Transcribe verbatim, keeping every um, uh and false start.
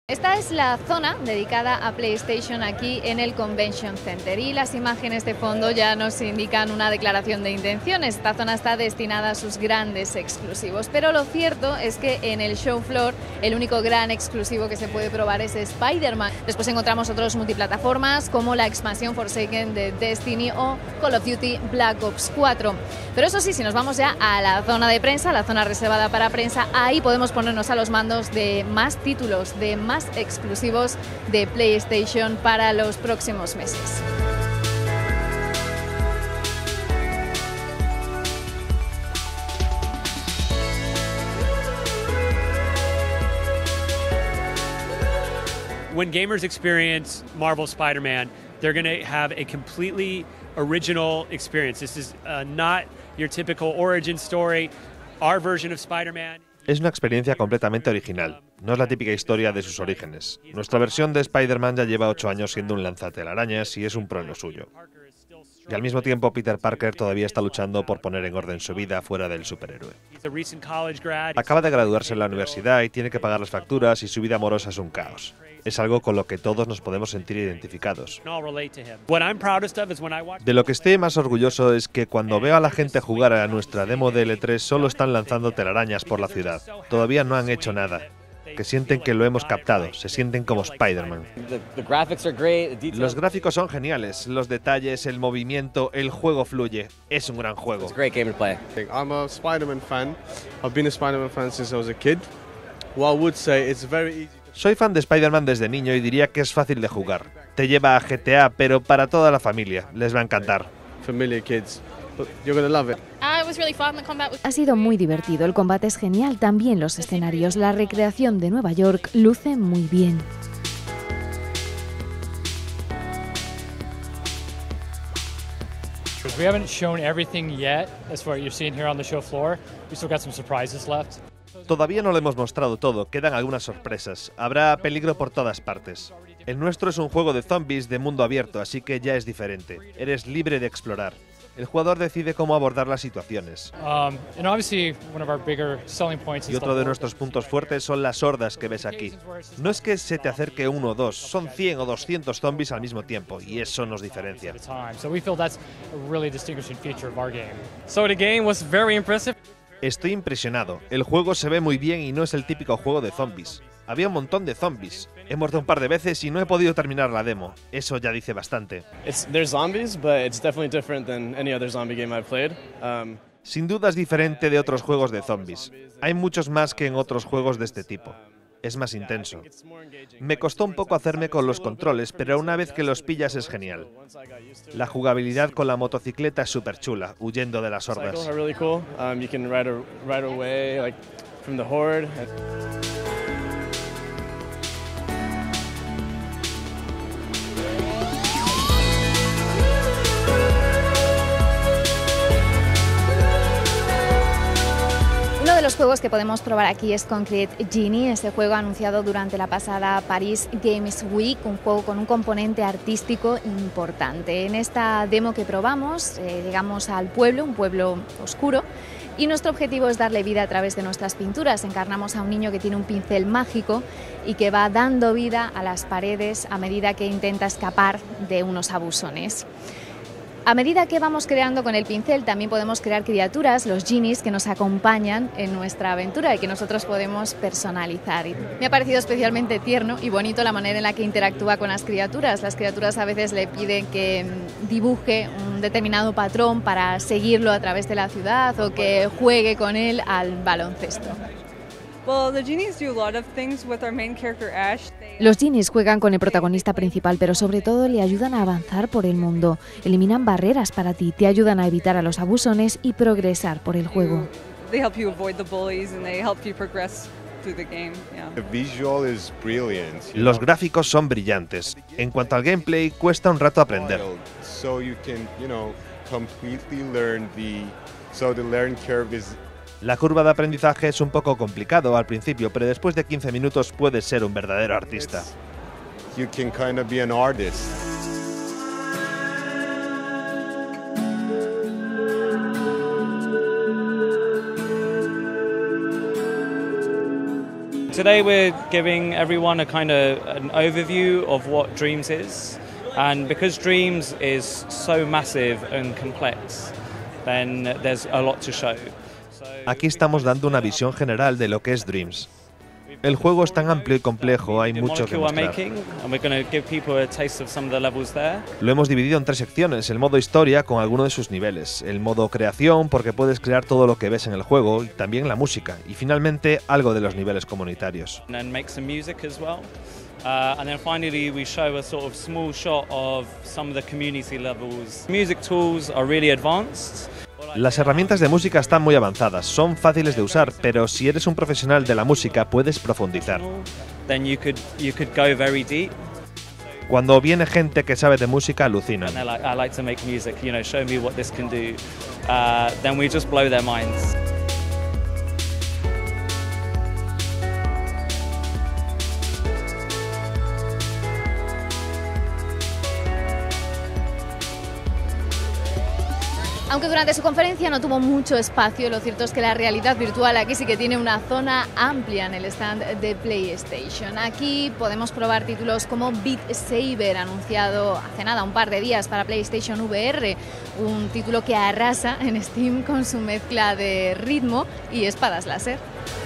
Esta es la zona dedicada a PlayStation aquí en el Convention Center y las imágenes de fondo ya nos indican una declaración de intenciones. Esta zona está destinada a sus grandes exclusivos, pero lo cierto es que en el show floor el único gran exclusivo que se puede probar es Spider-Man. Después encontramos otros multiplataformas como la expansión Forsaken de Destiny o Call of Duty Black Ops cuatro. Pero eso sí, si nos vamos ya a la zona de prensa, la zona reservada para prensa, ahí podemos ponernos a los mandos de más títulos, de más exclusivos de PlayStation para los próximos meses. When gamers experience Marvel Spider-Man, they're going to have a completely original experience. This is uh, not your typical origin story. Our version of Spider-Man. Es una experiencia completamente original. No es la típica historia de sus orígenes. Nuestra versión de Spider-Man ya lleva ocho años siendo un lanzatelarañas y es un pro en lo suyo. Y al mismo tiempo Peter Parker todavía está luchando por poner en orden su vida fuera del superhéroe. Acaba de graduarse en la universidad y tiene que pagar las facturas y su vida amorosa es un caos. Es algo con lo que todos nos podemos sentir identificados. De lo que estoy más orgulloso es que cuando veo a la gente jugar a nuestra demo de L tres solo están lanzando telarañas por la ciudad. Todavía no han hecho nada. Que sienten que lo hemos captado, se sienten como Spider-Man. Los gráficos son geniales, los detalles, el movimiento, el juego fluye. Es un gran juego. I'm a Spider-Man fan. I've been a Spider-Man fan since I was a kid. Well, I would say it's very easy. Soy fan de Spider-Man desde niño y diría que es fácil de jugar. Te lleva a G T A, pero para toda la familia. Les va a encantar. Familiar kids. But you're gonna love it. Ha sido muy divertido, el combate es genial, también los escenarios, la recreación de Nueva York luce muy bien. We haven't shown everything yet as what you're seeing here on the show floor. We still got some surprises left. Todavía no lo hemos mostrado todo, quedan algunas sorpresas. Habrá peligro por todas partes. El nuestro es un juego de zombies de mundo abierto, así que ya es diferente. Eres libre de explorar. El jugador decide cómo abordar las situaciones. Um, and obviously, one of our bigger selling points is y otro de nuestros puntos fuertes son las hordas que ves aquí. No es que se te acerque uno o dos, son cien o doscientos zombies al mismo tiempo, y eso nos diferencia. So we feel that's a really distinguishing feature of our game. So the game was very impressive. Estoy impresionado. El juego se ve muy bien y no es el típico juego de zombies. Había un montón de zombies. He muerto un par de veces y no he podido terminar la demo. Eso ya dice bastante. It's, there's zombies, but it's definitely different than any other zombie game I've played. Um, Sin duda es diferente de otros juegos de zombies. Hay muchos más que en otros juegos de este tipo. Es más intenso. Me costó un poco hacerme con los controles, pero una vez que los pillas es genial. La jugabilidad con la motocicleta es súper chula, huyendo de las hordas. Uno de los juegos que podemos probar aquí es Concrete Genie, ese juego anunciado durante la pasada Paris Games Week, un juego con un componente artístico importante. En esta demo que probamos, eh, llegamos al pueblo, un pueblo oscuro, y nuestro objetivo es darle vida a través de nuestras pinturas. Encarnamos a un niño que tiene un pincel mágico y que va dando vida a las paredes a medida que intenta escapar de unos abusones. A medida que vamos creando con el pincel, también podemos crear criaturas, los genies, que nos acompañan en nuestra aventura y que nosotros podemos personalizar. Y me ha parecido especialmente tierno y bonito la manera en la que interactúa con las criaturas. Las criaturas a veces le piden que dibuje un determinado patrón para seguirlo a través de la ciudad o que juegue con él al baloncesto. Los genies juegan con el protagonista principal, pero sobre todo le ayudan a avanzar por el mundo. Eliminan barreras para ti, te ayudan a evitar a los abusones y progresar por el juego. Los gráficos son brillantes. En cuanto al gameplay, cuesta un rato aprender. La curva de aprendizaje es un poco complicado al principio, pero después de quince minutos puedes ser un verdadero artista. You can kind of be an artist. Today we're giving everyone a kind of an overview of what Dreams is, and because Dreams is so massive and complex, then there's a lot to show. Aquí estamos dando una visión general de lo que es Dreams. El juego es tan amplio y complejo, hay mucho que mostrar. Lo hemos dividido en tres secciones: el modo historia con alguno de sus niveles, el modo creación porque puedes crear todo lo que ves en el juego, y también la música, y finalmente algo de los niveles comunitarios. Uh, and then finally we show a sort of small shot of some of the community levels. Music tools are really advanced. Las herramientas de música están muy avanzadas, son fáciles de usar, pero si eres un profesional de la música puedes profundizar. Then you could you could go very deep. Cuando viene gente que sabe de música, alucinan. And they're like, I like to make music, you know, show me what this can do. Uh, then we just blow their minds. Aunque durante su conferencia no tuvo mucho espacio, lo cierto es que la realidad virtual aquí sí que tiene una zona amplia en el stand de PlayStation. Aquí podemos probar títulos como Beat Saber, anunciado hace nada, un par de días, para PlayStation V R, un título que arrasa en Steam con su mezcla de ritmo y espadas láser.